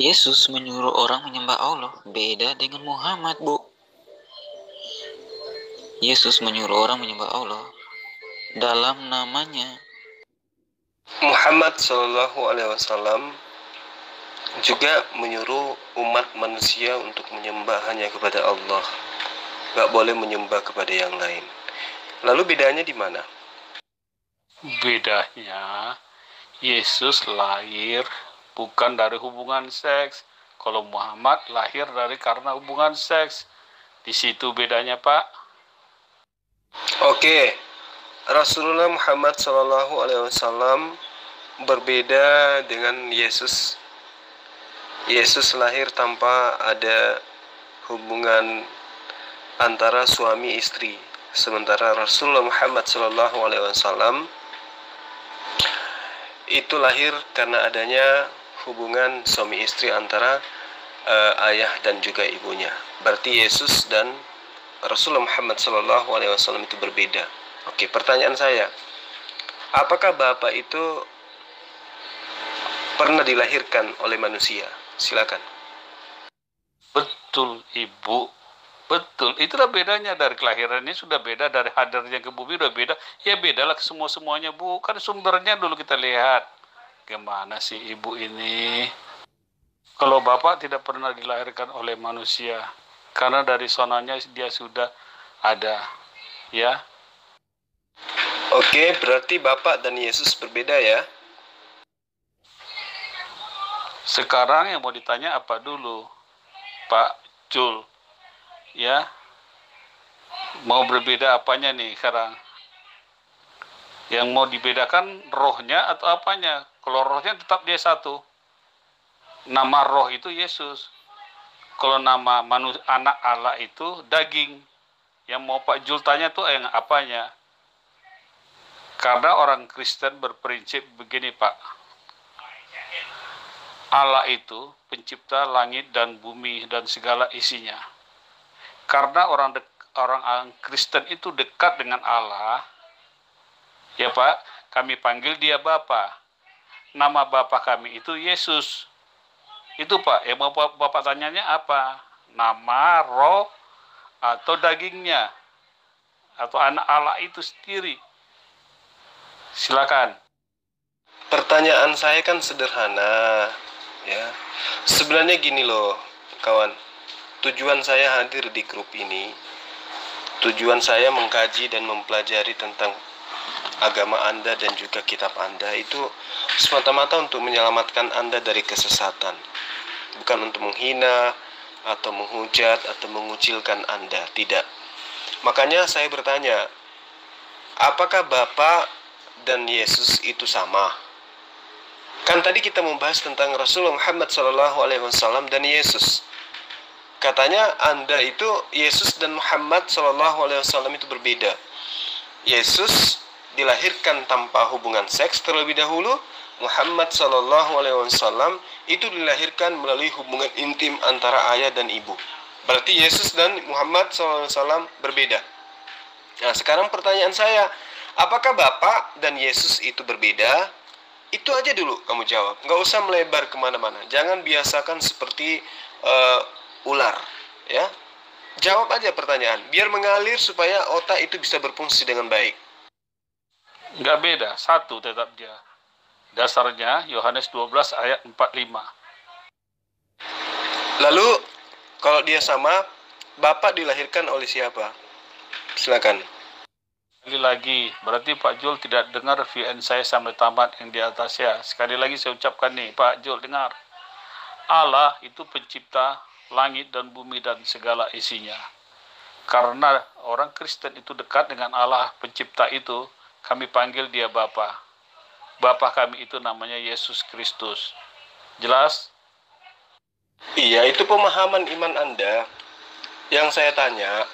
Yesus menyuruh orang menyembah Allah, beda dengan Muhammad, Bu. Yesus menyuruh orang menyembah Allah dalam namanya. Muhammad Shallallahu Alaihi Wasallam juga menyuruh umat manusia untuk menyembah hanya kepada Allah, gak boleh menyembah kepada yang lain. Lalu bedanya di mana? Bedanya, Yesus lahir bukan dari hubungan seks. Kalau Muhammad lahir karena hubungan seks. Di situ bedanya, Pak. Oke, Rasulullah Muhammad Shallallahu Alaihi Wasallam berbeda dengan Yesus. Yesus lahir tanpa ada hubungan antara suami istri, sementara Rasulullah Muhammad Shallallahu Alaihi Wasallam itu lahir karena adanya hubungan suami istri antara ayah dan juga ibunya. Berarti Yesus dan Rasulullah Muhammad Shallallahu Alaihi Wasallam itu berbeda. Oke, pertanyaan saya, apakah Bapak itu pernah dilahirkan oleh manusia? Silakan. Betul, Ibu. Betul, itulah bedanya. Dari kelahirannya sudah beda, dari hadirnya ke bumi sudah beda. Ya bedalah semua-semuanya, Bu. Kan sumbernya dulu kita lihat. Gimana sih Ibu ini? Kalau Bapak tidak pernah dilahirkan oleh manusia, karena dari sonanya dia sudah ada, ya. Oke, berarti Bapak dan Yesus berbeda ya? Sekarang yang mau ditanya apa dulu, Pak Jul? Ya, mau berbeda apanya nih sekarang? Yang mau dibedakan rohnya atau apanya? Kalau rohnya tetap dia satu. Nama roh itu Yesus. Kalau nama anak Allah itu daging. Yang mau Pak Jul tanya tuh yang apanya? Karena orang Kristen berprinsip begini, Pak. Allah itu pencipta langit dan bumi dan segala isinya. Karena orang Kristen itu dekat dengan Allah, ya Pak, kami panggil dia Bapa. Nama Bapa kami itu Yesus. Itu Pak, yang mau Bapak tanyanya apa? Nama, roh, atau dagingnya? Atau anak Allah itu sendiri? Silakan. Pertanyaan saya kan sederhana, ya. Sebenarnya gini loh, kawan. Tujuan saya hadir di grup ini, tujuan saya mengkaji dan mempelajari tentang agama Anda dan juga kitab Anda itu semata-mata untuk menyelamatkan Anda dari kesesatan, bukan untuk menghina atau menghujat atau mengucilkan Anda, tidak. Makanya saya bertanya, apakah Bapak dan Yesus itu sama? Kan tadi kita membahas tentang Rasulullah Muhammad SAW dan Yesus. Katanya Anda itu, Yesus dan Muhammad SAW itu berbeda. Yesus dilahirkan tanpa hubungan seks terlebih dahulu. Muhammad SAW itu dilahirkan melalui hubungan intim antara ayah dan ibu. Berarti Yesus dan Muhammad SAW berbeda. Nah, sekarang pertanyaan saya, apakah Bapak dan Yesus itu berbeda? Itu aja dulu kamu jawab. Nggak usah melebar kemana-mana. Jangan biasakan seperti ular, ya. Jawab aja pertanyaan, biar mengalir supaya otak itu bisa berfungsi dengan baik. Nggak beda, satu tetap dia. Dasarnya Yohanes 12 ayat 45. Lalu kalau dia sama, Bapak dilahirkan oleh siapa? Silakan. Lagi, berarti Pak Jul tidak dengar VN saya sampai tamat yang di atas ya. Sekali lagi saya ucapkan nih, Pak Jul dengar. Allah itu pencipta langit dan bumi dan segala isinya. Karena orang Kristen itu dekat dengan Allah pencipta itu, kami panggil dia Bapa. Bapa kami itu namanya Yesus Kristus. Jelas? Iya, itu pemahaman iman Anda. Yang saya tanya,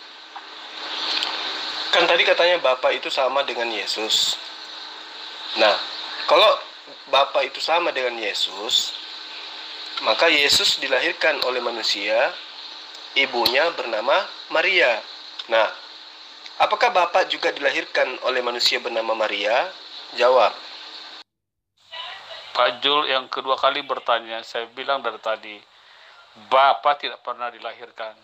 kan tadi katanya Bapak itu sama dengan Yesus. Nah, kalau Bapak itu sama dengan Yesus, maka Yesus dilahirkan oleh manusia, ibunya bernama Maria. Nah, apakah Bapak juga dilahirkan oleh manusia bernama Maria? Jawab. Pak Jul yang kedua kali bertanya, saya bilang dari tadi, Bapa tidak pernah dilahirkan.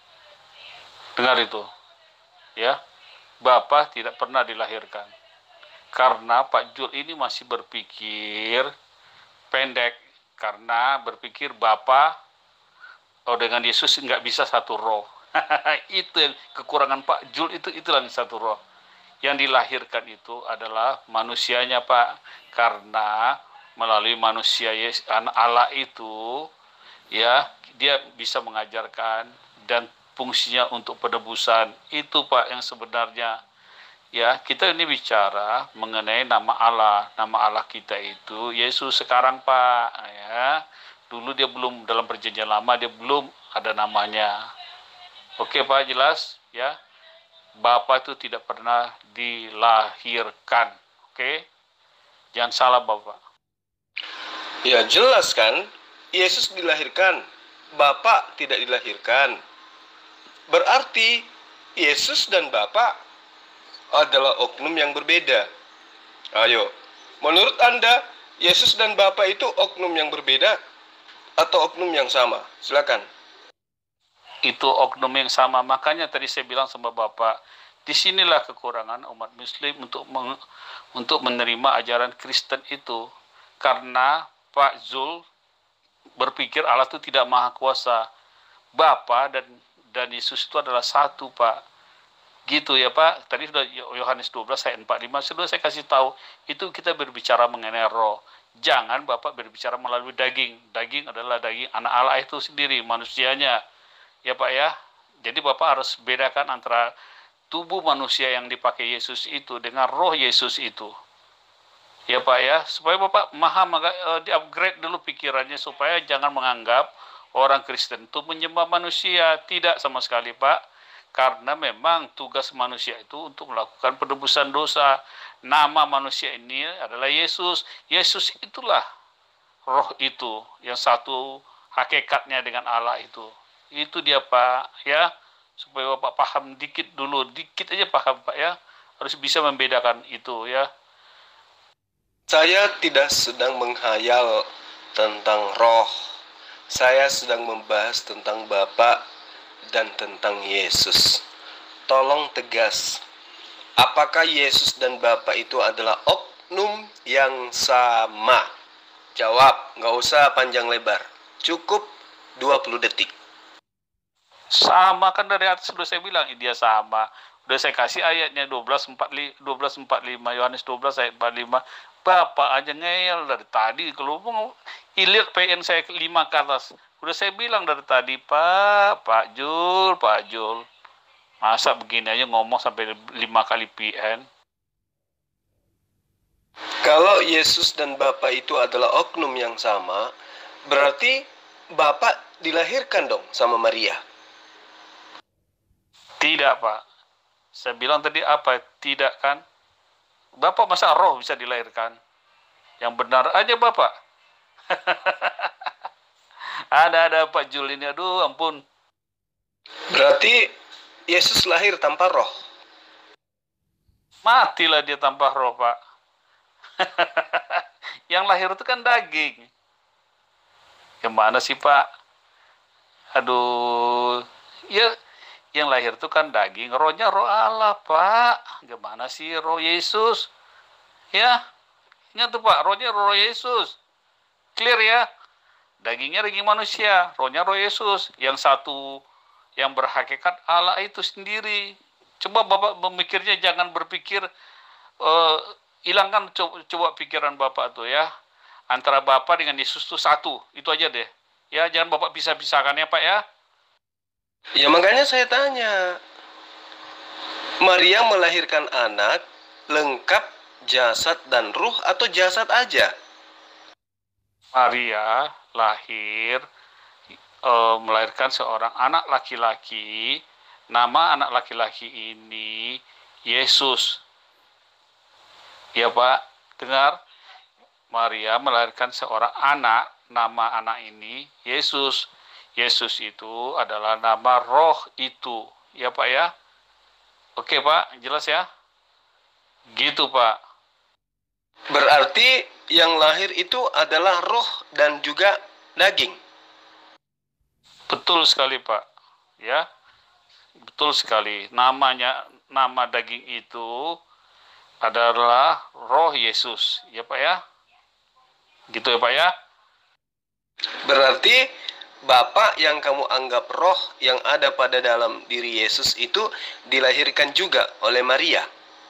Dengar itu, ya. Bapa tidak pernah dilahirkan. Karena Pak Jul ini masih berpikir pendek, karena berpikir Bapa dengan Yesus nggak bisa satu roh. Itu yang kekurangan Pak Jul, itulah yang satu roh. Yang dilahirkan itu adalah manusianya, Pak, karena melalui manusia anak Allah itu, ya, dia bisa mengajarkan dan fungsinya untuk penebusan. Itu, Pak, yang sebenarnya, ya, kita ini bicara mengenai nama Allah. Nama Allah kita itu Yesus sekarang, Pak, ya. Dulu dia belum, dalam perjanjian lama dia belum ada namanya. Oke, Pak, jelas, ya. Bapa itu tidak pernah dilahirkan. Oke? Jangan salah, Bapak. Ya jelas kan, Yesus dilahirkan, Bapa tidak dilahirkan. Berarti Yesus dan Bapa adalah oknum yang berbeda. Ayo, menurut Anda, Yesus dan Bapa itu oknum yang berbeda atau oknum yang sama? Silakan. Itu oknum yang sama. Makanya tadi saya bilang sama Bapak, disinilah kekurangan umat Muslim untuk menerima ajaran Kristen itu. Karena Pak Zul berpikir Allah itu tidak maha kuasa. Bapa dan Yesus itu adalah satu, Pak. Gitu ya, Pak. Tadi sudah Yohanes 12 ayat 45 sudah saya kasih tahu. Itu kita berbicara mengenai roh. Jangan Bapak berbicara melalui daging. Daging adalah daging anak Allah itu sendiri, manusianya. Ya, Pak, ya. Jadi Bapak harus bedakan antara tubuh manusia yang dipakai Yesus itu dengan roh Yesus itu. Ya, Pak, ya. Supaya Bapak di-upgrade dulu pikirannya supaya jangan menganggap orang Kristen itu menyembah manusia. Tidak sama sekali, Pak. Karena memang tugas manusia itu untuk melakukan penebusan dosa. Nama manusia ini adalah Yesus. Yesus itulah roh itu yang satu hakikatnya dengan Allah itu. Itu dia, Pak, ya. Supaya Bapak paham dikit dulu, dikit aja paham, Pak, ya. Harus bisa membedakan itu, ya. Saya tidak sedang menghayal tentang roh. Saya sedang membahas tentang Bapa dan tentang Yesus. Tolong tegas. Apakah Yesus dan Bapa itu adalah oknum yang sama? Jawab, nggak usah panjang lebar. Cukup 20 detik. Sama kan dari atas sudah saya bilang, dia sama. Udah saya kasih ayatnya 12:45, Yohanes 12 ayat 45. Bapak aja ngeyel dari tadi kalau mau ilir PN saya 5 ke atas. Udah saya bilang dari tadi, Pak Jul. Masa begini aja ngomong sampai 5 kali PN. Kalau Yesus dan Bapa itu adalah oknum yang sama, berarti Bapa dilahirkan dong sama Maria. Tidak, Pak. Saya bilang tadi apa? Tidak kan? Bapak masa roh bisa dilahirkan? Yang benar aja, Bapak. Ada Pak Jul ini, aduh ampun. Berarti Yesus lahir tanpa roh. Matilah dia tanpa roh, Pak. Yang lahir itu kan daging. Gimana sih, Pak? Aduh. Ya, yang lahir itu kan daging, rohnya roh Allah, Pak. Gimana sih roh Yesus? Ya, ingat tuh, Pak, rohnya roh Yesus. Clear ya? Dagingnya daging manusia, rohnya roh Yesus. Yang satu yang berhakikat Allah itu sendiri. Coba Bapak memikirnya, jangan berpikir hilangkan coba pikiran Bapak tuh, ya. Antara Bapak dengan Yesus itu satu, itu aja deh. Ya, jangan Bapak pisah-pisahkan ya, Pak, ya. Ya makanya saya tanya, Maria melahirkan anak lengkap jasad dan ruh atau jasad aja? Maria melahirkan seorang anak laki-laki. Nama anak laki-laki ini Yesus. Ya, Pak, dengar. Maria melahirkan seorang anak. Nama anak ini Yesus. Yesus itu adalah nama roh itu. Ya, Pak, ya. Oke, Pak, jelas ya? Gitu, Pak. Berarti yang lahir itu adalah roh dan juga daging. Betul sekali, Pak. Ya, betul sekali. Nama daging itu adalah roh Yesus. Ya, Pak ya? Gitu ya, Pak ya? Berarti Bapak yang kamu anggap roh yang ada pada dalam diri Yesus itu dilahirkan juga oleh Maria.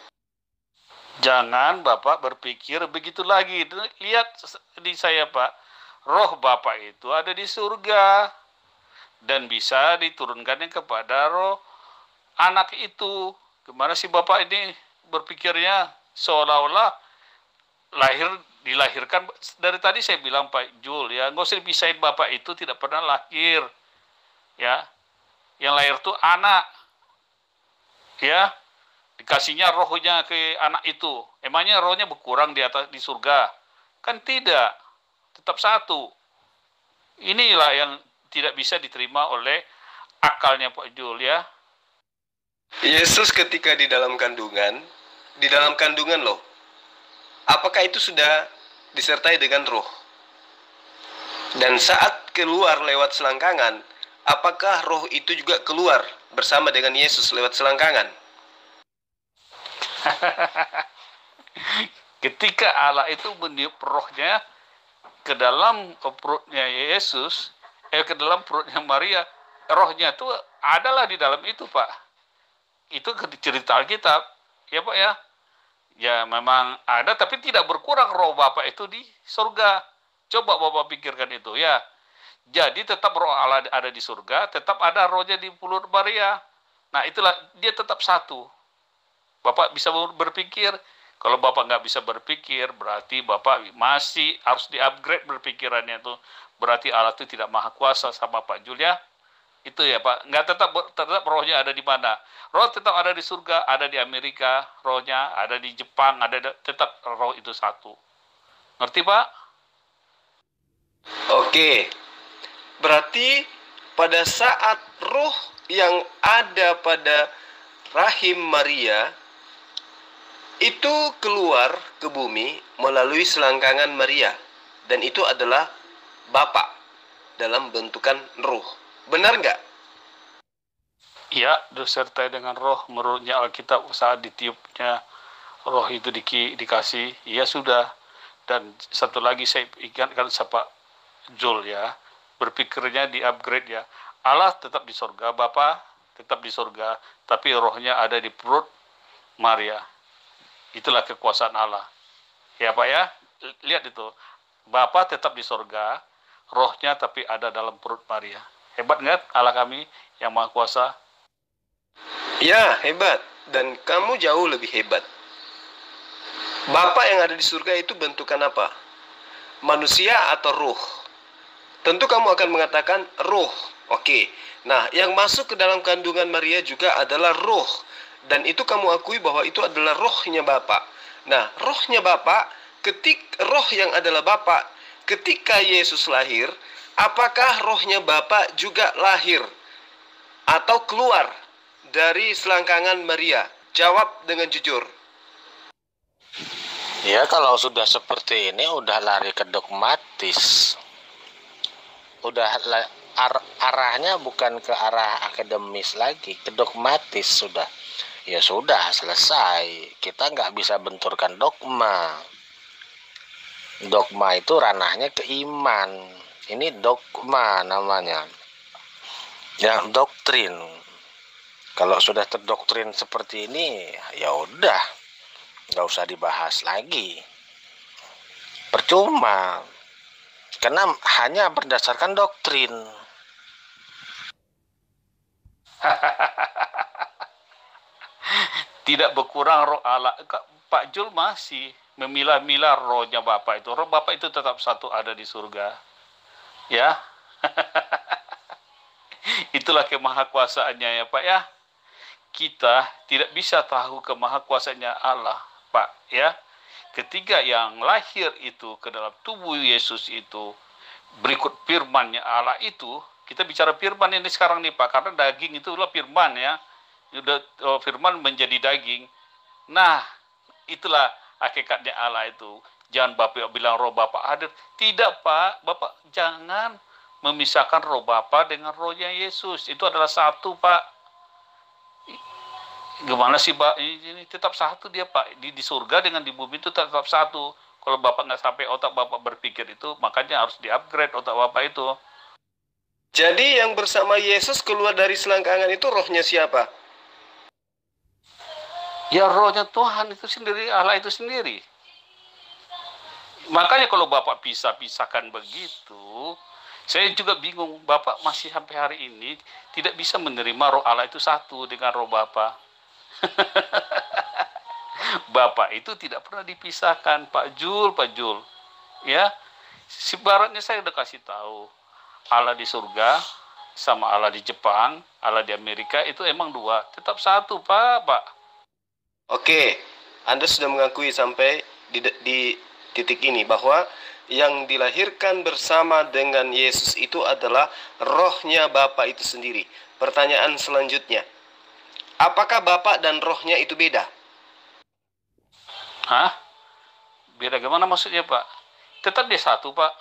Jangan Bapak berpikir begitu lagi. Lihat di saya, Pak. Roh Bapak itu ada di surga. Dan bisa diturunkannya kepada roh anak itu. Gimana sih Bapak ini berpikirnya? Seolah-olah dilahirkan. Dari tadi saya bilang Pak Jul, ya, nggak usah dipisahin. Bapak itu tidak pernah lahir. Ya, yang lahir itu anak. Ya, dikasihnya rohnya ke anak itu. Emangnya rohnya berkurang di atas di surga? Kan tidak. Tetap satu. Inilah yang tidak bisa diterima oleh akalnya Pak Jul, ya. Yesus ketika di dalam kandungan loh. Apakah itu sudah disertai dengan roh? Dan saat keluar lewat selangkangan, apakah roh itu juga keluar bersama dengan Yesus lewat selangkangan? Ketika Allah itu meniup rohnya ke dalam perutnya Yesus, ke dalam perutnya Maria, rohnya itu adalah di dalam itu, Pak. Itu cerita Alkitab, ya Pak ya. Ya memang ada, tapi tidak berkurang roh Bapak itu di surga. Coba Bapak pikirkan itu ya. Jadi tetap roh Allah ada di surga, tetap ada rohnya di perut Maria. Nah itulah, dia tetap satu. Bapak bisa berpikir. Kalau Bapak nggak bisa berpikir, berarti Bapak masih harus di-upgrade berpikirannya itu. Berarti Allah itu tidak maha kuasa sama Pak Julia. Itu ya Pak. Nggak tetap rohnya ada di mana. Roh tetap ada di surga, ada di Amerika, rohnya ada di Jepang, tetap roh itu satu. Ngerti Pak? Oke. Berarti pada saat roh yang ada pada rahim Maria itu keluar ke bumi melalui selangkangan Maria, dan itu adalah Bapa dalam bentukan roh. Benar nggak? Ya, disertai dengan roh. Menurutnya Alkitab saat ditiupnya roh itu dikasih, ya sudah. Dan satu lagi saya ingatkan sama Jul ya, berpikirnya di upgrade ya. Allah tetap di surga, Bapa tetap di surga, tapi rohnya ada di perut Maria. Itulah kekuasaan Allah. Ya Pak ya, lihat itu. Bapa tetap di surga, rohnya tapi ada dalam perut Maria. Hebat nggak Allah kami yang Maha Kuasa? Ya, hebat. Dan kamu jauh lebih hebat. Bapa yang ada di surga itu bentukan apa? Manusia atau roh? Tentu kamu akan mengatakan roh. Oke. Nah, yang masuk ke dalam kandungan Maria juga adalah roh. Dan itu kamu akui bahwa itu adalah rohnya Bapa. Nah, rohnya Bapa, roh yang adalah Bapa, ketika Yesus lahir, apakah rohnya Bapa juga lahir atau keluar dari selangkangan Maria? Jawab dengan jujur. Ya, kalau sudah seperti ini udah lari ke dogmatis. Udah arahnya bukan ke arah akademis lagi, ke dogmatis sudah. Ya sudah, selesai. Kita nggak bisa benturkan dogma. Dogma itu ranahnya ke iman. Ini dogma namanya. Yang doktrin. Kalau sudah terdoktrin seperti ini, ya udah, nggak usah dibahas lagi. Percuma. Karena hanya berdasarkan doktrin. Tidak berkurang roh Allah. Pak Jul masih memilah-milah rohnya Bapak itu. Roh Bapak itu tetap satu ada di surga. Ya. Itulah kemahakuasaannya ya Pak ya. Kita tidak bisa tahu kemahakuasaannya Allah Pak ya. Ketika yang lahir itu ke dalam tubuh Yesus itu berikut firman-Nya Allah itu, kita bicara firman ini sekarang nih Pak, karena daging itu adalah firman ya. Firman menjadi daging. Nah, itulah hakikatnya Allah itu. Jangan Bapak bilang roh Bapak hadir. Tidak Pak, Bapak jangan memisahkan roh Bapa dengan rohnya Yesus. Itu adalah satu Pak. Gimana sih Pak? Ini tetap satu dia Pak. Di surga dengan di bumi itu tetap satu. Kalau Bapak nggak sampai otak Bapak berpikir itu, makanya harus di-upgrade otak Bapak itu. Jadi yang bersama Yesus keluar dari selangkangan itu rohnya siapa? Ya rohnya Tuhan itu sendiri, Allah itu sendiri. Makanya kalau Bapak pisahkan begitu, saya juga bingung. Bapak masih sampai hari ini tidak bisa menerima roh Allah itu satu dengan roh Bapak. Bapak itu tidak pernah dipisahkan, Pak Jul. Ya, sebaratnya saya udah kasih tahu. Allah di surga sama Allah di Jepang, Allah di Amerika itu emang dua, tetap satu, Pak. Oke, Anda sudah mengakui sampai di titik ini bahwa yang dilahirkan bersama dengan Yesus itu adalah rohnya Bapa itu sendiri. Pertanyaan selanjutnya, apakah Bapa dan rohnya itu beda? Hah? Beda gimana maksudnya Pak? Tetap dia satu Pak.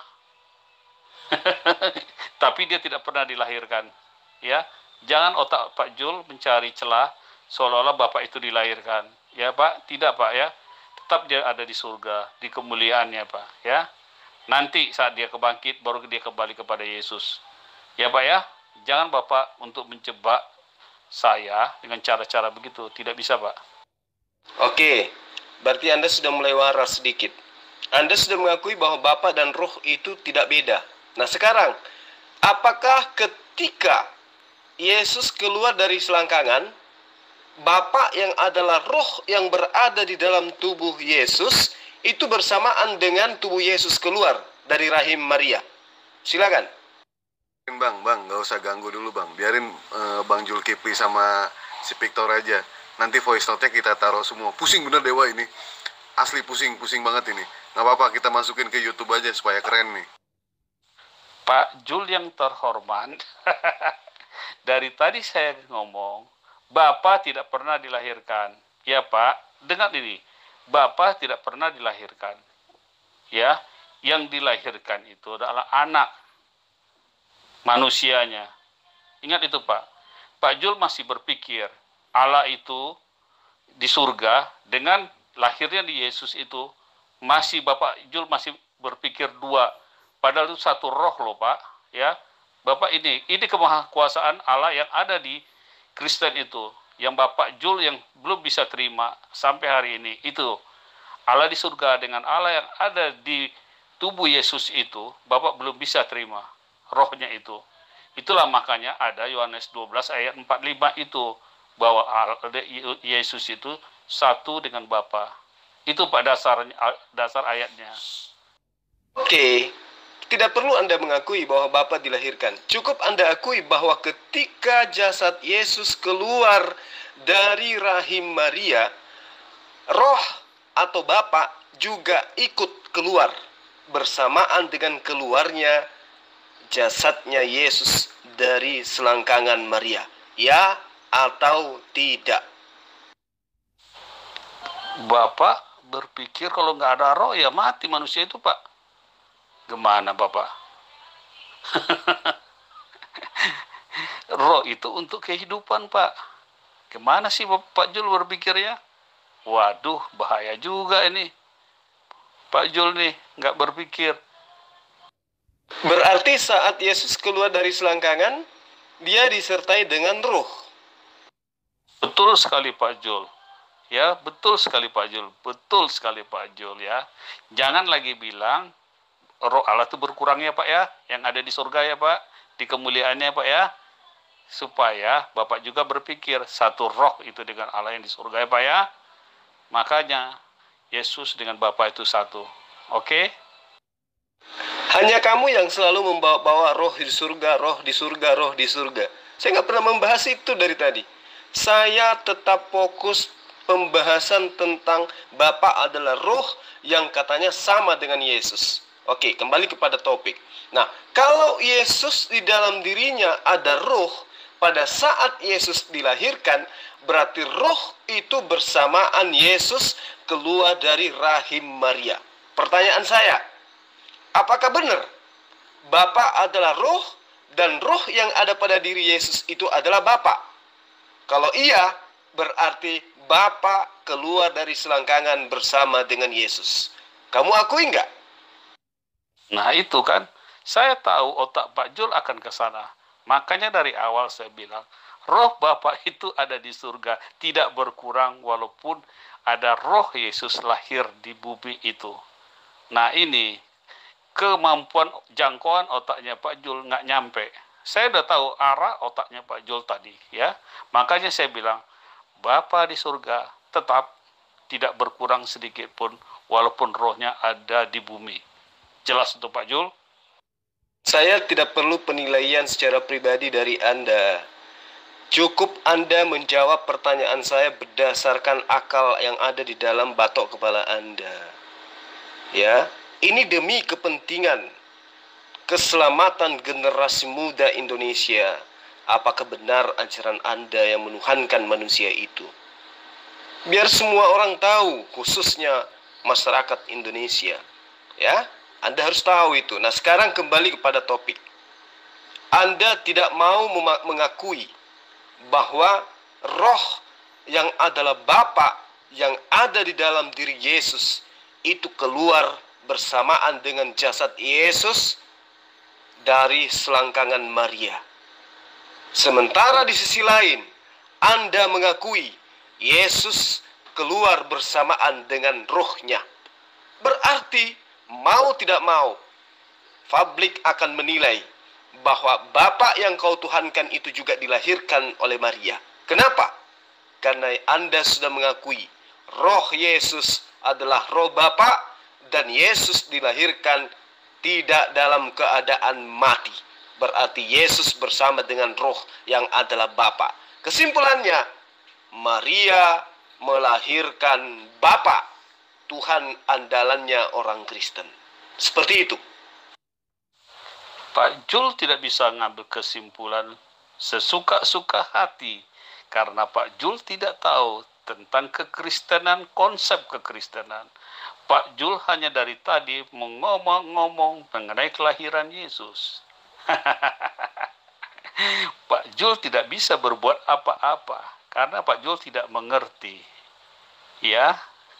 Tapi dia tidak pernah dilahirkan. Ya, jangan otak Pak Jul mencari celah seolah-olah Bapak itu dilahirkan. Ya Pak, tidak Pak ya. Tetap dia ada di surga, di kemuliaannya Pak ya. Nanti saat dia kebangkit baru dia kembali kepada Yesus. Ya Pak ya, jangan Bapak untuk menjebak saya dengan cara-cara begitu, tidak bisa Pak. Oke, berarti Anda sudah mulai waras sedikit. Anda sudah mengakui bahwa Bapa dan Roh itu tidak beda. Nah sekarang, apakah ketika Yesus keluar dari selangkangan, Bapa yang adalah roh yang berada di dalam tubuh Yesus itu bersamaan dengan tubuh Yesus keluar dari rahim Maria? Silakan. Bang, gak usah ganggu dulu bang. Biarin Bang Julkipli sama si Victor aja. Nanti voice note-nya kita taruh semua. Pusing bener Dewa ini. Asli pusing banget ini. Gak apa-apa, kita masukin ke YouTube aja supaya keren nih. Pak Jul yang terhormat, dari tadi saya ngomong, Bapak tidak pernah dilahirkan. Ya Pak, dengar ini. Bapak tidak pernah dilahirkan. Ya, yang dilahirkan itu adalah anak manusianya. Ingat itu Pak. Pak Jul masih berpikir Allah itu di surga dengan lahirnya di Yesus itu masih Bapak Jul masih berpikir dua. Padahal itu satu roh loh Pak. Ya, Bapak ini kemahakuasaan Allah yang ada di Kristen itu, yang Bapak Jul yang belum bisa terima sampai hari ini, itu Allah di surga dengan Allah yang ada di tubuh Yesus itu, Bapak belum bisa terima rohnya itu. Itulah makanya ada Yohanes 12 ayat 45 itu, bahwa Yesus itu satu dengan Bapa. Itu Pak dasar ayatnya. Oke. Tidak perlu Anda mengakui bahwa Bapa dilahirkan. Cukup Anda akui bahwa ketika jasad Yesus keluar dari rahim Maria, roh atau Bapa juga ikut keluar bersamaan dengan keluarnya jasadnya Yesus dari selangkangan Maria. Ya atau tidak? Bapak berpikir kalau nggak ada roh ya mati manusia itu Pak. Gimana Bapak? Roh itu untuk kehidupan Pak. Gimana sih Pak Jul berpikirnya? Waduh, bahaya juga ini. Pak Jul nih, nggak berpikir. Berarti saat Yesus keluar dari selangkangan, dia disertai dengan roh. Betul sekali Pak Jul. Ya, betul sekali Pak Jul. Betul sekali Pak Jul ya. Jangan lagi bilang roh Allah itu berkurang ya Pak ya, yang ada di surga ya Pak, di kemuliaannya Pak ya, supaya Bapak juga berpikir satu roh itu dengan Allah yang di surga ya Pak ya. Makanya Yesus dengan Bapa itu satu. Oke? Hanya kamu yang selalu membawa-bawa roh di surga, roh di surga, roh di surga. Saya nggak pernah membahas itu dari tadi. Saya tetap fokus pembahasan tentang Bapa adalah roh yang katanya sama dengan Yesus. Oke, kembali kepada topik. Nah, kalau Yesus di dalam dirinya ada roh, pada saat Yesus dilahirkan, berarti roh itu bersamaan Yesus keluar dari rahim Maria. Pertanyaan saya, apakah benar Bapa adalah roh dan roh yang ada pada diri Yesus itu adalah Bapa? Kalau iya, berarti Bapa keluar dari selangkangan bersama dengan Yesus. Kamu akui nggak? Nah itu kan, saya tahu otak Pak Jul akan ke sana. Makanya dari awal saya bilang, roh Bapa itu ada di surga, tidak berkurang walaupun ada roh Yesus lahir di bumi itu. Nah ini, kemampuan jangkauan otaknya Pak Jul nggak nyampe. Saya udah tahu arah otaknya Pak Jul tadi, ya. Makanya saya bilang, Bapa di surga tetap tidak berkurang sedikit pun, walaupun rohnya ada di bumi. Jelas untuk Pak Jul? Saya tidak perlu penilaian secara pribadi dari Anda. Cukup Anda menjawab pertanyaan saya berdasarkan akal yang ada di dalam batok kepala Anda. Ya, ini demi kepentingan keselamatan generasi muda Indonesia. Apakah benar ajaran Anda yang menuhankan manusia itu? Biar semua orang tahu, khususnya masyarakat Indonesia. Ya, Anda harus tahu itu. Nah, sekarang kembali kepada topik. Anda tidak mau mengakui bahwa roh yang adalah Bapa yang ada di dalam diri Yesus itu keluar bersamaan dengan jasad Yesus dari selangkangan Maria. Sementara di sisi lain, Anda mengakui Yesus keluar bersamaan dengan rohnya. Berarti, mau tidak mau, publik akan menilai bahwa Bapa yang kau tuhankan itu juga dilahirkan oleh Maria. Kenapa? Karena Anda sudah mengakui roh Yesus adalah roh Bapa dan Yesus dilahirkan tidak dalam keadaan mati. Berarti Yesus bersama dengan roh yang adalah Bapa. Kesimpulannya, Maria melahirkan Bapa, Tuhan andalannya orang Kristen. Seperti itu. Pak Jul tidak bisa ngambil kesimpulan sesuka-suka hati karena Pak Jul tidak tahu tentang kekristenan, konsep kekristenan. Pak Jul hanya dari tadi mengomong-ngomong mengenai kelahiran Yesus. Pak Jul tidak bisa berbuat apa-apa karena Pak Jul tidak mengerti. Ya.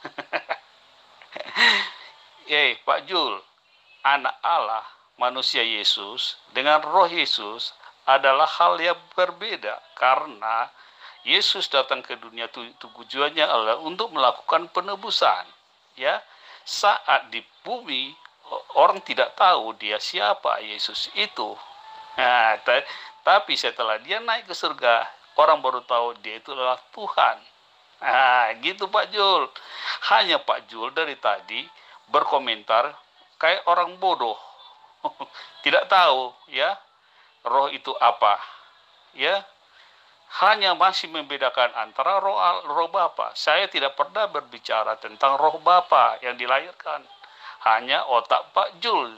Pak Jul, anak Allah, manusia Yesus dengan roh Yesus adalah hal yang berbeda karena Yesus datang ke dunia tujuannya adalah untuk melakukan penebusan. Ya, saat di bumi orang tidak tahu dia siapa Yesus itu. Nah, tapi setelah dia naik ke surga, orang baru tahu dia itu adalah Tuhan. Nah, gitu Pak Jul. Hanya Pak Jul dari tadi berkomentar kayak orang bodoh. Tidak tahu ya roh itu apa. Ya. Hanya masih membedakan antara roh Bapa. Saya tidak pernah berbicara tentang roh Bapa yang dilahirkan. Hanya otak Pak Jul.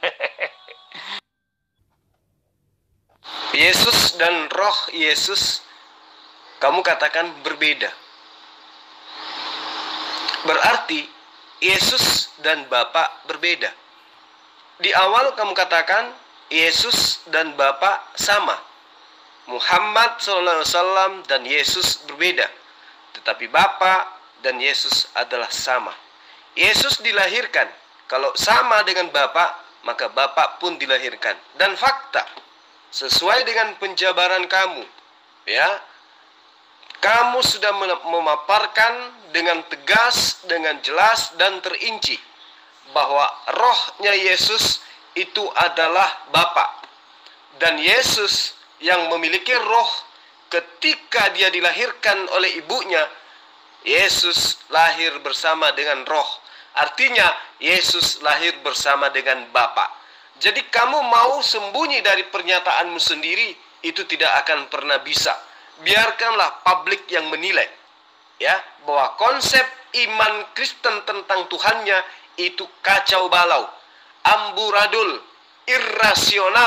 Yesus dan roh Yesus kamu katakan berbeda. Berarti Yesus dan Bapa berbeda. Di awal kamu katakan Yesus dan Bapa sama. Muhammad SAW dan Yesus berbeda. Tetapi Bapa dan Yesus adalah sama. Yesus dilahirkan. Kalau sama dengan Bapa, maka Bapa pun dilahirkan. Dan fakta, sesuai dengan penjabaran kamu, ya, kamu sudah memaparkan dengan tegas, dengan jelas dan terinci bahwa rohnya Yesus itu adalah Bapa. Dan Yesus yang memiliki roh ketika dia dilahirkan oleh ibunya, Yesus lahir bersama dengan roh. Artinya Yesus lahir bersama dengan Bapa. Jadi kamu mau sembunyi dari pernyataanmu sendiri, itu tidak akan pernah bisa. Biarkanlah publik yang menilai, ya, bahwa konsep iman Kristen tentang Tuhannya itu kacau balau, amburadul, irrasional,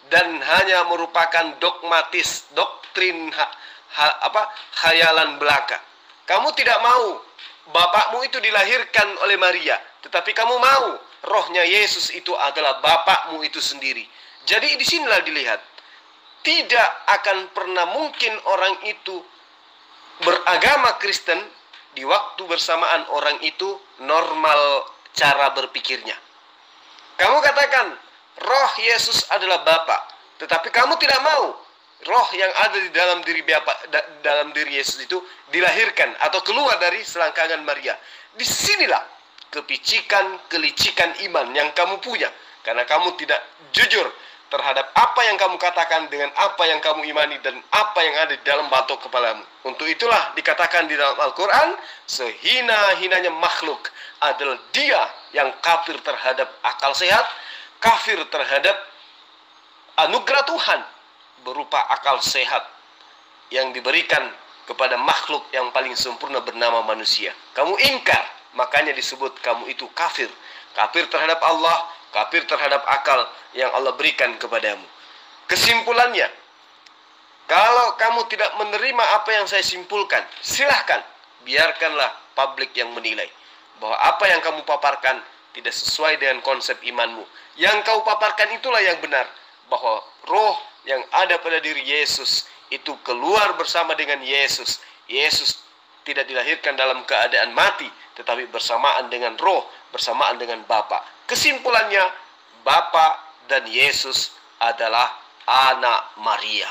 dan hanya merupakan dogmatis, doktrin khayalan belaka. Kamu tidak mau bapakmu itu dilahirkan oleh Maria, tetapi kamu mau rohnya Yesus itu adalah bapakmu itu sendiri. Jadi disinilah dilihat, tidak akan pernah mungkin orang itu beragama Kristen di waktu bersamaan orang itu normal cara berpikirnya. Kamu katakan roh Yesus adalah Bapa, tetapi kamu tidak mau roh yang ada di dalam diri dalam diri Yesus itu dilahirkan atau keluar dari selangkangan Maria. Disinilah kelicikan iman yang kamu punya, karena kamu tidak jujur terhadap apa yang kamu katakan dengan apa yang kamu imani dan apa yang ada di dalam batok kepalamu. Untuk itulah dikatakan di dalam Al-Quran, sehina-hinanya makhluk adalah dia yang kafir terhadap akal sehat, kafir terhadap anugerah Tuhan berupa akal sehat yang diberikan kepada makhluk yang paling sempurna bernama manusia. Kamu ingkar, makanya disebut kamu itu kafir. Kafir terhadap Allah, kafir terhadap akal yang Allah berikan kepadamu. Kesimpulannya, kalau kamu tidak menerima apa yang saya simpulkan, silahkan, biarkanlah publik yang menilai bahwa apa yang kamu paparkan tidak sesuai dengan konsep imanmu. Yang kau paparkan itulah yang benar, bahwa roh yang ada pada diri Yesus itu keluar bersama dengan Yesus. Yesus tidak dilahirkan dalam keadaan mati, tetapi bersamaan dengan roh, bersamaan dengan Bapa. Kesimpulannya, Bapa dan Yesus adalah anak Maria.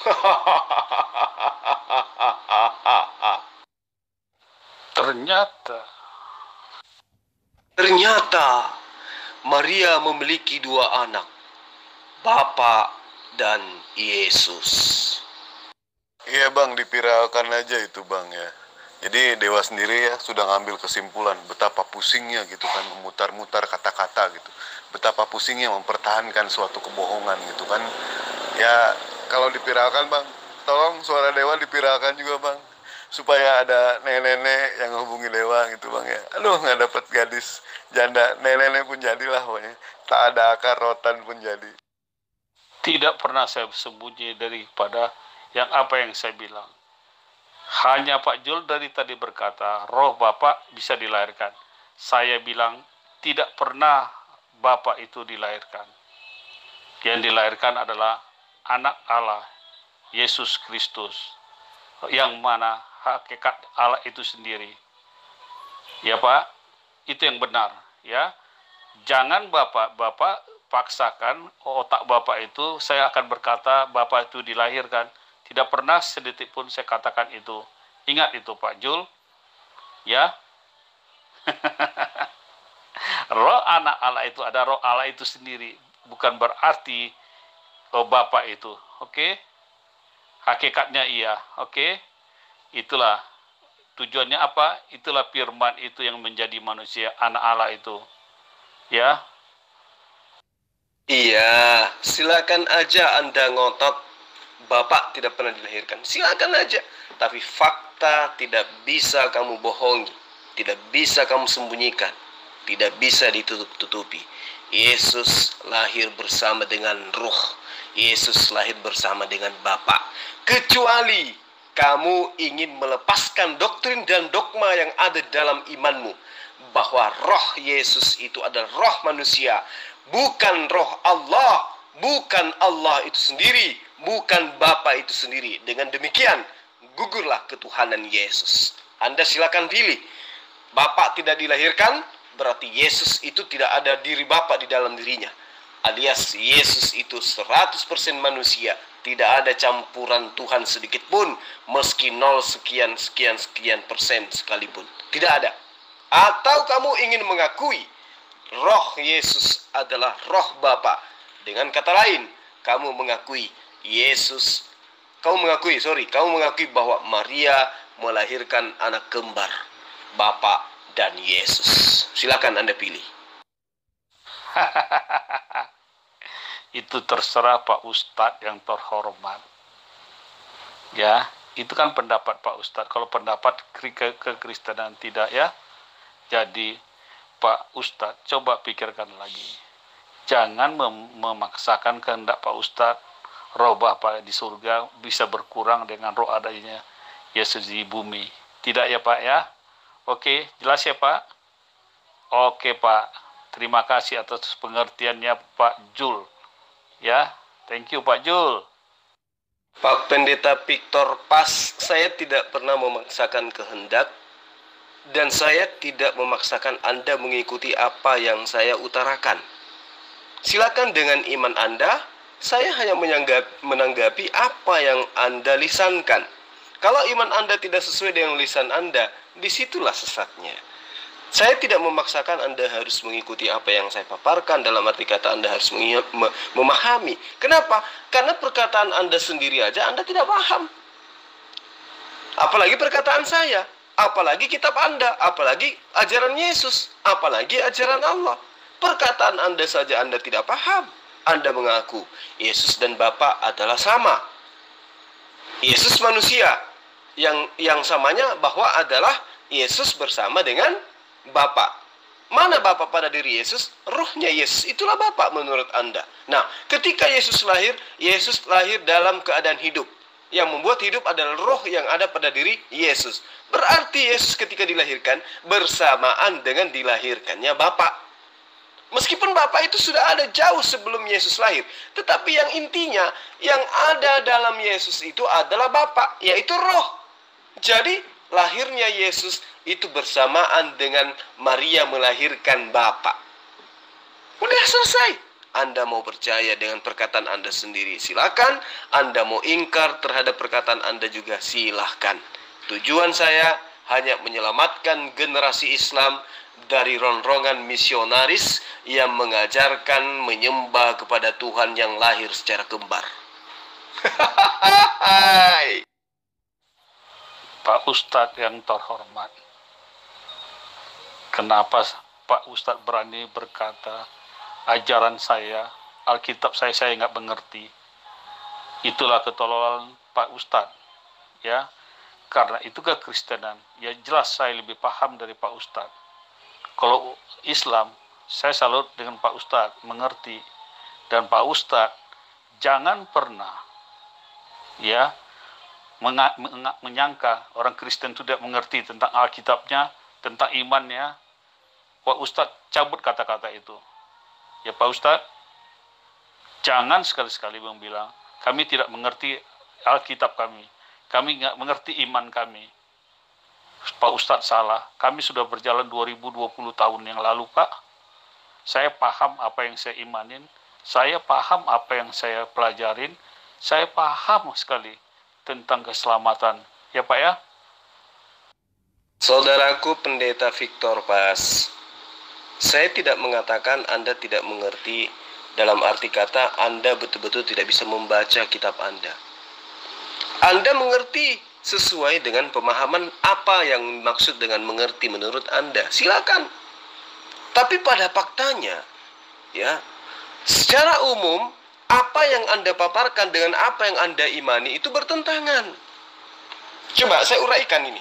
Ternyata Maria memiliki dua anak, Bapa dan Yesus. Iya bang, dipiralkan aja itu bang ya. Jadi Dewa sendiri ya sudah ngambil kesimpulan betapa pusingnya gitu kan, memutar-mutar kata-kata gitu. Betapa pusingnya mempertahankan suatu kebohongan gitu kan. Ya kalau dipiralkan bang, tolong suara Dewa dipiralkan juga bang, supaya ada nenek-nenek yang hubungi Dewa gitu bang ya. Aduh, nggak dapat gadis janda, nenek-nenek pun jadilah pokoknya. Tak ada akar rotan pun jadi. Tidak pernah saya sembunyi daripada yang apa yang saya bilang. Hanya Pak Jul dari tadi berkata, roh Bapak bisa dilahirkan. Saya bilang, tidak pernah Bapak itu dilahirkan. Yang dilahirkan adalah anak Allah, Yesus Kristus. Yang mana hakikat Allah itu sendiri. Ya Pak, itu yang benar. Ya, jangan Bapak paksakan otak Bapak itu, saya akan berkata Bapak itu dilahirkan. Tidak pernah sedetik pun saya katakan itu. Ingat itu Pak Jul. Ya. Roh anak Allah itu ada roh Allah itu sendiri. Bukan berarti Bapak itu. Oke. Hakikatnya iya. Oke. Itulah. Tujuannya apa? Itulah firman itu yang menjadi manusia. Anak Allah itu. Ya. Iya. Silakan aja Anda ngotot Bapak tidak pernah dilahirkan, silakan aja. Tapi fakta tidak bisa kamu bohongi, tidak bisa kamu sembunyikan, tidak bisa ditutup-tutupi. Yesus lahir bersama dengan Roh, Yesus lahir bersama dengan Bapa. Kecuali kamu ingin melepaskan doktrin dan dogma yang ada dalam imanmu, bahwa Roh Yesus itu adalah roh manusia, bukan roh Allah, bukan Allah itu sendiri, bukan Bapa itu sendiri. Dengan demikian, gugurlah ketuhanan Yesus. Anda silakan pilih. Bapa tidak dilahirkan, berarti Yesus itu tidak ada diri Bapa di dalam dirinya. Alias Yesus itu 100% manusia. Tidak ada campuran Tuhan sedikit pun, meski 0 sekian persen sekalipun. Tidak ada. Atau kamu ingin mengakui roh Yesus adalah roh Bapa. Dengan kata lain, kamu mengakui kamu mengakui bahwa Maria melahirkan anak kembar, Bapa dan Yesus. Silakan Anda pilih. Itu terserah Pak Ustadz yang terhormat. Ya, itu kan pendapat Pak Ustadz. Kalau pendapat kekristenan tidak ya. Jadi Pak Ustadz coba pikirkan lagi. Jangan memaksakan kehendak Pak Ustadz roh Bapak di surga bisa berkurang dengan roh adanya Yesus di bumi. Tidak ya Pak ya? Oke, jelas ya Pak? Oke Pak, terima kasih atas pengertiannya Pak Jul. Ya, thank you Pak Jul. Pak Pendeta Victor Pas, saya tidak pernah memaksakan kehendak dan saya tidak memaksakan Anda mengikuti apa yang saya utarakan. Silakan dengan iman Anda, saya hanya menanggapi apa yang Anda lisankan. Kalau iman Anda tidak sesuai dengan lisan Anda, disitulah sesatnya. Saya tidak memaksakan Anda harus mengikuti apa yang saya paparkan, dalam arti kata Anda harus memahami. Kenapa? Karena perkataan Anda sendiri aja Anda tidak paham. Apalagi perkataan saya, apalagi kitab Anda, apalagi ajaran Yesus, apalagi ajaran Allah. Perkataan Anda saja Anda tidak paham. Anda mengaku Yesus dan Bapa adalah sama. Yesus manusia, yang samanya bahwa adalah Yesus bersama dengan Bapa. Mana Bapa pada diri Yesus? Rohnya Yesus, itulah Bapa menurut Anda. Nah, ketika Yesus lahir dalam keadaan hidup. Yang membuat hidup adalah roh yang ada pada diri Yesus. Berarti Yesus ketika dilahirkan bersamaan dengan dilahirkannya Bapa. Meskipun Bapa itu sudah ada jauh sebelum Yesus lahir, tetapi yang intinya yang ada dalam Yesus itu adalah Bapa, yaitu roh. Jadi lahirnya Yesus itu bersamaan dengan Maria melahirkan Bapa. Udah selesai. Anda mau percaya dengan perkataan Anda sendiri, silakan. Anda mau ingkar terhadap perkataan Anda juga, silahkan. Tujuan saya hanya menyelamatkan generasi Islam dari ronrongan misionaris yang mengajarkan menyembah kepada Tuhan yang lahir secara kembar. Pak Ustadz yang terhormat, kenapa Pak Ustadz berani berkata ajaran saya, Alkitab saya nggak mengerti? Itulah ketololan Pak Ustadz, ya. Karena itu kekristenan, ya jelas saya lebih paham dari Pak Ustadz. Kalau Islam, saya salut dengan Pak Ustadz, mengerti. Dan Pak Ustadz jangan pernah, ya, menyangka orang Kristen itu tidak mengerti tentang Alkitabnya, tentang imannya. Pak Ustadz cabut kata-kata itu. Ya Pak Ustadz, jangan sekali-sekali bilang kami tidak mengerti Alkitab kami nggak mengerti iman kami. Pak Ustadz salah, kami sudah berjalan 2020 tahun yang lalu Pak. Saya paham apa yang saya imanin, saya paham apa yang saya pelajarin, saya paham sekali tentang keselamatan. Ya Pak ya? Saudaraku Pendeta Victor Pas, saya tidak mengatakan Anda tidak mengerti dalam arti kata Anda betul-betul tidak bisa membaca kitab Anda. Anda mengerti sesuai dengan pemahaman apa yang maksud dengan mengerti menurut Anda. Silakan. Tapi pada faktanya, ya, secara umum apa yang Anda paparkan dengan apa yang Anda imani itu bertentangan. Coba saya uraikan ini.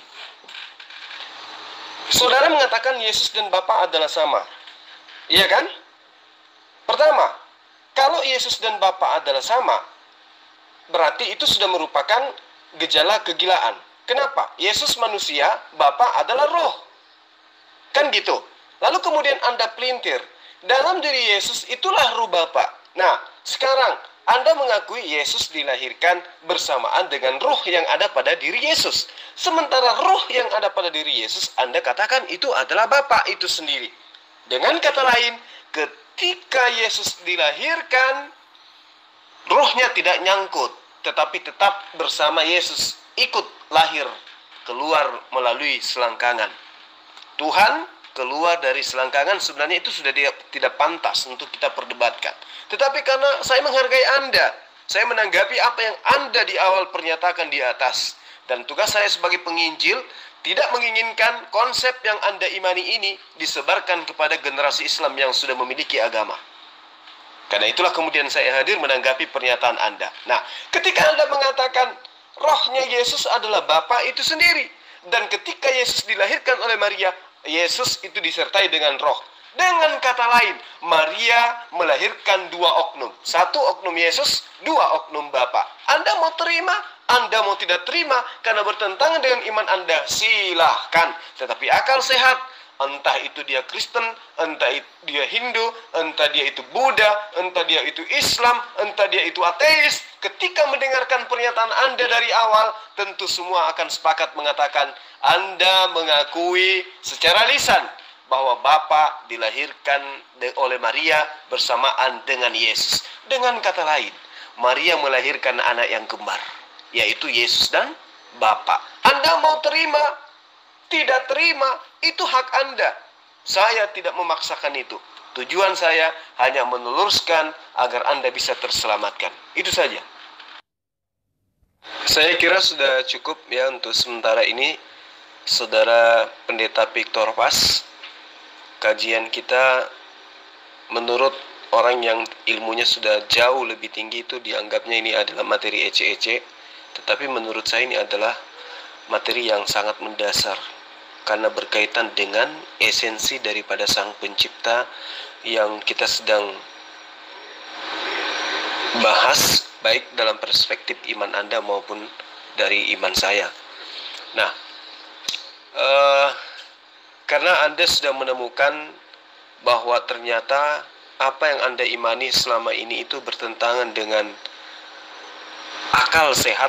Saudara mengatakan Yesus dan Bapa adalah sama. Iya kan? Pertama, kalau Yesus dan Bapa adalah sama, berarti itu sudah merupakan gejala kegilaan. Kenapa? Yesus manusia, Bapa adalah roh. Kan gitu. Lalu kemudian Anda pelintir, dalam diri Yesus itulah ruh Bapa. Nah, sekarang Anda mengakui Yesus dilahirkan bersamaan dengan roh yang ada pada diri Yesus. Sementara roh yang ada pada diri Yesus, Anda katakan itu adalah Bapa itu sendiri. Dengan kata lain, ketika Yesus dilahirkan, rohnya tidak nyangkut, tetapi tetap bersama Yesus, ikut lahir, keluar melalui selangkangan. Tuhan keluar dari selangkangan sebenarnya itu sudah tidak pantas untuk kita perdebatkan. Tetapi karena saya menghargai Anda, saya menanggapi apa yang Anda di awal pernyatakan di atas. Dan tugas saya sebagai penginjil tidak menginginkan konsep yang Anda imani ini disebarkan kepada generasi Islam yang sudah memiliki agama. Karena itulah kemudian saya hadir menanggapi pernyataan Anda. Nah, ketika Anda mengatakan rohnya Yesus adalah Bapa itu sendiri. Dan ketika Yesus dilahirkan oleh Maria, Yesus itu disertai dengan roh. Dengan kata lain, Maria melahirkan dua oknum. Satu oknum Yesus, dua oknum Bapa. Anda mau terima, Anda mau tidak terima, karena bertentangan dengan iman Anda, silahkan. Tetapi akal sehat, entah itu dia Kristen, entah dia Hindu, entah dia itu Buddha, entah dia itu Islam, entah dia itu ateis, ketika mendengarkan pernyataan Anda dari awal, tentu semua akan sepakat mengatakan, Anda mengakui secara lisan bahwa Bapa dilahirkan oleh Maria bersamaan dengan Yesus. Dengan kata lain, Maria melahirkan anak yang kembar, yaitu Yesus dan Bapa. Anda mau terima, tidak terima, itu hak Anda. Saya tidak memaksakan itu. Tujuan saya hanya meluruskan agar Anda bisa terselamatkan. Itu saja. Saya kira sudah cukup ya untuk sementara ini, Saudara Pendeta Victor Vaz. Kajian kita menurut orang yang ilmunya sudah jauh lebih tinggi itu dianggapnya ini adalah materi ece-ece. Tetapi menurut saya ini adalah materi yang sangat mendasar, karena berkaitan dengan esensi daripada Sang Pencipta yang kita sedang bahas, baik dalam perspektif iman Anda maupun dari iman saya. Nah, karena Anda sudah menemukan bahwa ternyata apa yang Anda imani selama ini itu bertentangan dengan akal sehat,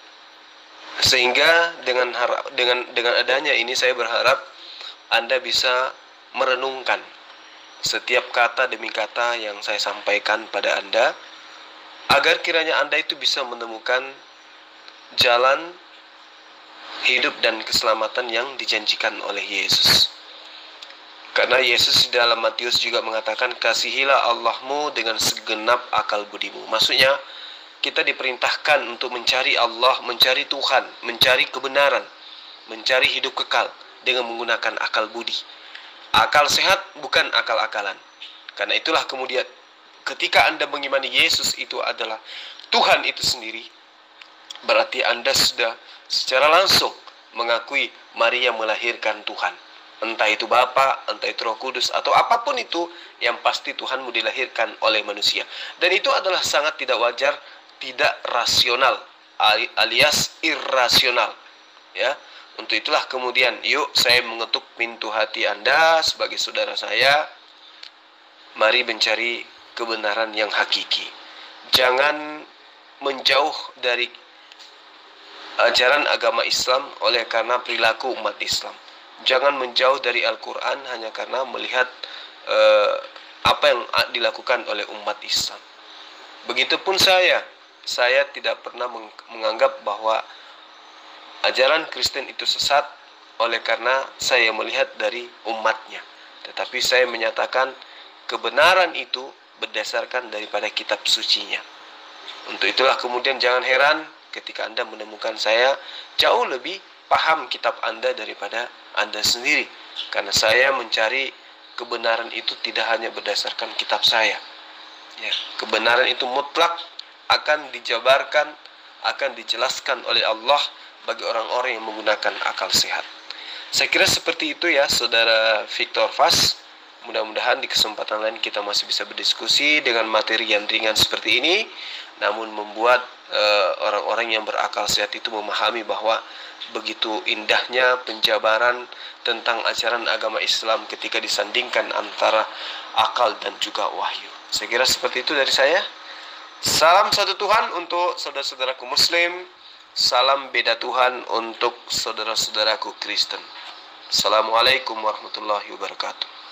sehingga dengan adanya ini saya berharap Anda bisa merenungkan setiap kata demi kata yang saya sampaikan pada Anda, agar kiranya Anda itu bisa menemukan jalan hidup dan keselamatan yang dijanjikan oleh Yesus. Karena Yesus di dalam Matius juga mengatakan, kasihilah Allahmu dengan segenap akal budimu. Maksudnya, kita diperintahkan untuk mencari Allah, mencari Tuhan, mencari kebenaran, mencari hidup kekal dengan menggunakan akal budi. Akal sehat bukan akal-akalan. Karena itulah kemudian ketika Anda mengimani Yesus itu adalah Tuhan itu sendiri, berarti Anda sudah secara langsung mengakui Maria melahirkan Tuhan. Entah itu Bapa, entah itu Roh Kudus, atau apapun itu, yang pasti Tuhanmu dilahirkan oleh manusia. Dan itu adalah sangat tidak wajar, tidak rasional, alias irrasional. Ya, untuk itulah kemudian, yuk saya mengetuk pintu hati Anda sebagai saudara saya. Mari mencari kebenaran yang hakiki. Jangan menjauh dari ajaran agama Islam oleh karena perilaku umat Islam. Jangan menjauh dari Al-Quran hanya karena melihat apa yang dilakukan oleh umat Islam. Begitupun saya tidak pernah menganggap bahwa ajaran Kristen itu sesat oleh karena saya melihat dari umatnya. Tetapi saya menyatakan kebenaran itu berdasarkan daripada kitab sucinya. Untuk itulah kemudian jangan heran ketika Anda menemukan saya jauh lebih paham kitab Anda daripada Anda sendiri. Karena saya mencari kebenaran itu tidak hanya berdasarkan kitab saya. Ya, kebenaran itu mutlak akan dijabarkan, akan dijelaskan oleh Allah bagi orang-orang yang menggunakan akal sehat. Saya kira seperti itu ya, Saudara Victor Vaz. Mudah-mudahan di kesempatan lain kita masih bisa berdiskusi dengan materi yang ringan seperti ini, namun membuat orang-orang yang berakal sehat itu memahami bahwa begitu indahnya penjabaran tentang ajaran agama Islam ketika disandingkan antara akal dan juga wahyu. Saya kira seperti itu dari saya. Salam satu Tuhan untuk saudara-saudaraku Muslim. Salam beda Tuhan untuk saudara-saudaraku Kristen. Assalamualaikum warahmatullahi wabarakatuh.